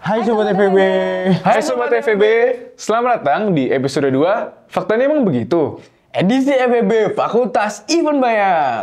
Hai Sobat FEB. Hai Sobat FEB, selamat datang di episode 2 Faktanya Emang Begitu. Edisi FEB Fakultas Event Banyak.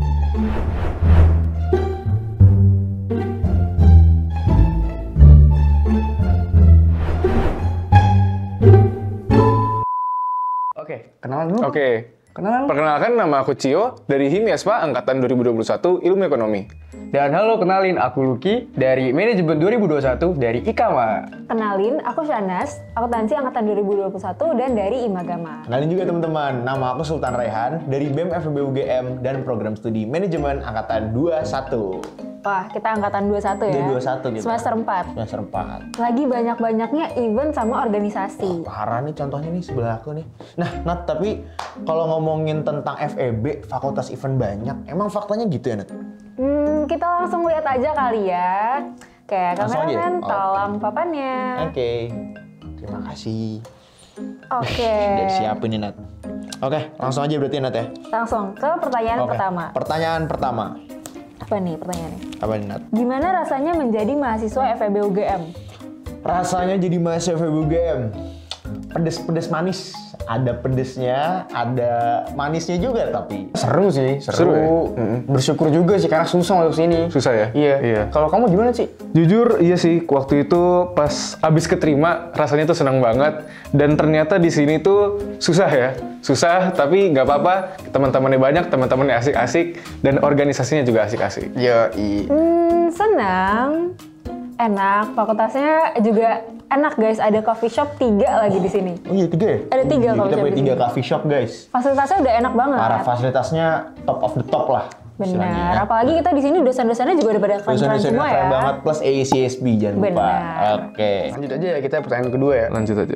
Oke, kenalan dulu. Oke, Kenalan. perkenalkan nama aku Cio dari Himiaspa Angkatan 2021 Ilmu Ekonomi. Dan halo, kenalin aku Lucky dari Manajemen 2021 dari IKAMA. Kenalin, aku Shanas, akuntansi angkatan 2021 dan dari Imagama. Kenalin juga teman-teman, nama aku Sultan Raihan dari BEM FEB UGM dan program studi manajemen angkatan 21. Wah, kita angkatan 21 ya? Udah 21 gitu. Semester 4. Semester 4. Lagi banyak-banyaknya event sama organisasi. Parah nih contohnya nih sebelah aku nih. Nah, Nat, tapi kalau ngomongin tentang FEB, Fakultas Event Banyak, emang faktanya gitu ya, Nat? Kita langsung lihat aja kali ya. Kayak Langsung aja? kameramen, Oh. tolong papannya. Oke. Terima kasih. Oke. Udah siapin nih, Nat. Oke, langsung aja berarti, Nat ya. Langsung ke pertanyaan Oke. pertama. Pertanyaan pertama. Apa nih pertanyaannya? Apa nih, Nat? Gimana rasanya menjadi mahasiswa FEB UGM? Rasanya jadi mahasiswa FEB UGM. Pedes-pedes manis. Ada pedesnya, ada manisnya juga tapi. Seru sih, Seru ya? Bersyukur juga sih karena susah masuk sini. Susah ya? Iya. Iya. Kalau kamu gimana sih? Jujur, iya sih, waktu itu pas abis keterima, rasanya tuh senang banget. Dan ternyata di sini tuh susah ya. Susah, tapi nggak apa-apa. Teman-temannya banyak, teman-temannya asik-asik. Dan organisasinya juga asik-asik. Yoi. Senang, enak. Fakultasnya juga enak guys. Ada coffee shop 3 lagi di sini. Oh iya, 3 ya? Ada 3 Iya, coffee kita shop punya di 3 sini. coffee shop, guys. Fasilitasnya udah enak banget. Para fasilitasnya top of the top lah. istilahnya Benar. ya. Apalagi kita di sini dosen-dosennya juga udah pada keren-keren Dosen-dosennya semua ya. keren banget, plus ACSB jangan lupa. Benar. Oke. Lanjut aja ya, kita pertanyaan kedua ya. Lanjut aja.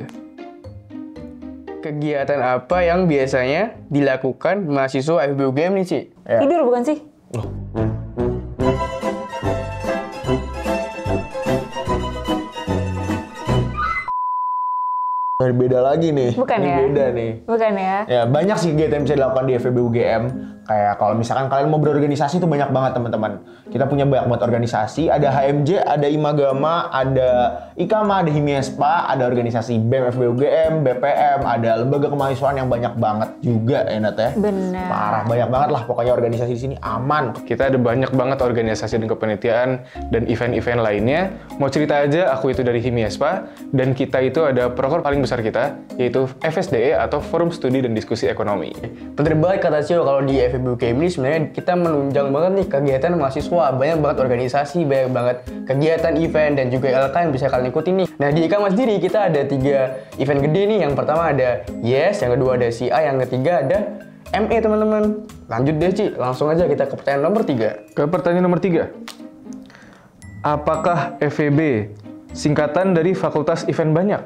Kegiatan apa yang biasanya dilakukan mahasiswa FEB UGM nih, Ci? Ya. Tidur bukan sih? Beda lagi nih. Bukan Ini ya? Beda nih. Bukan ya? Ya, banyak sih kegiatan yang bisa dilakukan di FEB UGM. Kayak kalau misalkan kalian mau berorganisasi tuh banyak banget teman-teman. Kita punya banyak banget organisasi. Ada HMJ, ada Imagama, ada IKAMA, ada Himiaspa, ada organisasi BEM FEB UGM, BPM, ada lembaga kemahasiswaan yang banyak banget juga, Nat ya. Benar. Parah, banyak banget lah pokoknya organisasi di sini aman. Kita ada banyak banget organisasi dan kepanitiaan dan event-event lainnya. Mau cerita aja, aku itu dari Himiaspa, dan kita itu ada proker paling besar kita, yaitu FSDE atau Forum Studi dan Diskusi Ekonomi. Bener banget kata Cio, kalau di FEB UGM ini sebenarnya kita menunjang banget nih kegiatan mahasiswa. Banyak banget organisasi, banyak banget kegiatan event dan juga LK yang bisa kalian ikuti nih. Nah di IKAMA sendiri kita ada 3 event gede nih. Yang pertama ada YES, yang kedua ada CI, yang ketiga ada ME teman-teman. Lanjut deh Ci, langsung aja kita ke pertanyaan nomor 3. Ke pertanyaan nomor 3. Apakah FEB singkatan dari Fakultas Event Banyak?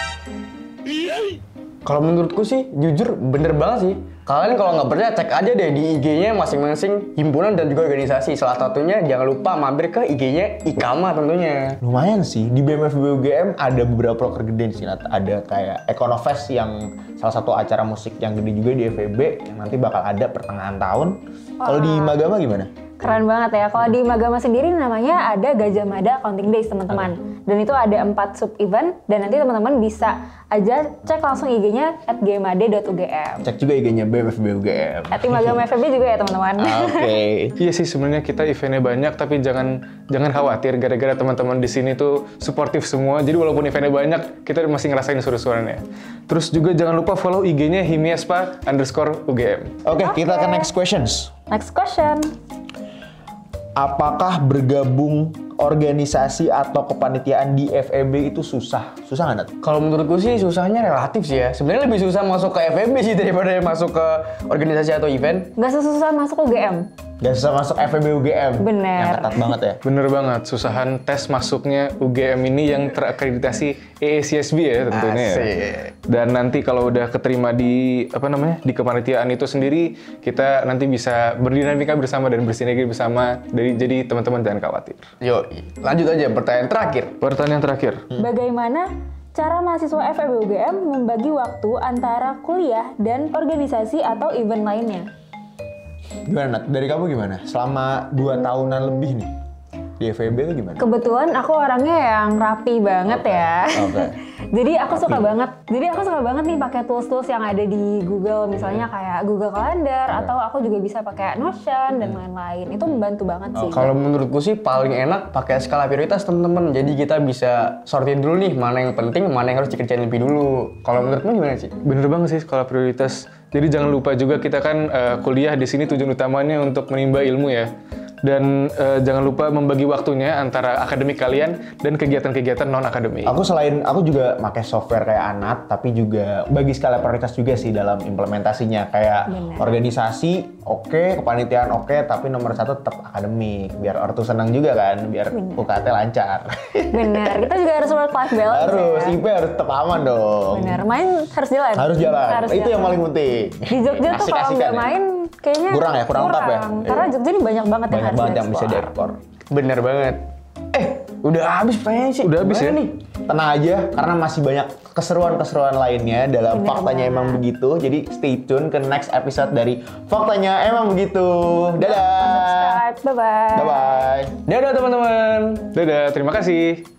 Kalau menurutku sih, jujur bener banget sih. Kalian kalau nggak percaya, cek aja deh di IG-nya masing-masing himpunan dan juga organisasi. Salah satunya jangan lupa mampir ke IG-nya IKAMA tentunya. Lumayan sih, di BEM FEB UGM ada beberapa proker gede di sini. Ada kayak Econofest yang salah satu acara musik yang gede juga di FEB yang nanti bakal ada pertengahan tahun. Kalau di Magama gimana? Keren banget ya. Kalau di Magama sendiri namanya ada Gajah Mada Accounting Days teman-teman. Dan itu ada 4 sub event dan nanti teman-teman bisa aja cek langsung IG-nya @gmad.ugm. Cek juga IG-nya BEM FEB UGM. @imagama FEB juga ya teman-teman. Oke. Iya sih, sebenarnya kita eventnya banyak, tapi jangan khawatir gara-gara teman-teman di sini tuh suportif semua. Jadi walaupun eventnya banyak, kita masih ngerasain seru-seruannya. Terus juga jangan lupa follow IG-nya himiaspa_UGM. Oke, kita ke next questions. Next question. Apakah bergabung organisasi atau kepanitiaan di FEB itu susah? Susah nggak, Nat? Kalau menurutku sih susahnya relatif sih ya. Sebenarnya lebih susah masuk ke FEB sih daripada masuk ke organisasi atau event. Nggak sesusah masuk UGM. Gak susah masuk FEB UGM. Bener. Yang ketat banget ya. Bener banget, susahan tes masuknya UGM ini yang terakreditasi AACSB ya tentunya ya. Asik. Dan nanti kalau udah keterima di di kepanitiaan itu sendiri, kita nanti bisa berdinamika bersama dan bersinergi bersama. Jadi teman-teman jangan khawatir. Yo, lanjut aja pertanyaan terakhir. Pertanyaan terakhir. Bagaimana cara mahasiswa FEB UGM membagi waktu antara kuliah dan organisasi atau event lainnya? Gimana, Nat? Dari kamu gimana? Selama 2 tahunan lebih nih. Di FEB itu gimana? Kebetulan aku orangnya yang rapi banget ya. Oke. Jadi aku suka banget nih pakai tools-tools yang ada di Google, misalnya kayak Google Calendar atau aku juga bisa pakai Notion dan lain-lain. Itu membantu banget sih. Kalau menurutku sih paling enak pakai skala prioritas teman-teman. Jadi kita bisa sortir dulu nih mana yang penting, mana yang harus dikerjain lebih dulu. Kalau menurutmu gimana sih? Bener banget sih skala prioritas. Jadi jangan lupa juga kita kan kuliah di sini tujuan utamanya untuk menimba ilmu ya. Dan jangan lupa membagi waktunya antara akademik kalian dan kegiatan-kegiatan non akademik. Aku juga pakai software kayak Anat, tapi juga bagi skala prioritas juga sih dalam implementasinya. Kayak organisasi oke, kepanitiaan oke, tapi nomor 1 tetap akademik. Biar ortu senang juga kan, biar UKT lancar. Bener, kita juga harus work life balance. Harus, ya. IP harus tetap aman dong. Bener, main harus jalan. Harus jalan. Itu yang paling penting. Di Jogja tuh kalau Asik-asikan nggak ya. main kayaknya Kurang lengkap ya? Karena Iya. Jogja ini banyak banget yang Banyak harus banget yang bisa dieksplor. diekspor. Bener banget. Udah habis kayaknya sih. Udah habis ya? Gimana nih? Tenang aja, karena masih banyak keseruan-keseruan lainnya dalam Bener Faktanya banget. Emang Begitu. Jadi stay tune ke next episode dari Faktanya Emang Begitu. Dadah! Subscribe, bye-bye. Bye-bye! Dadah teman-teman. Dadah, terima kasih.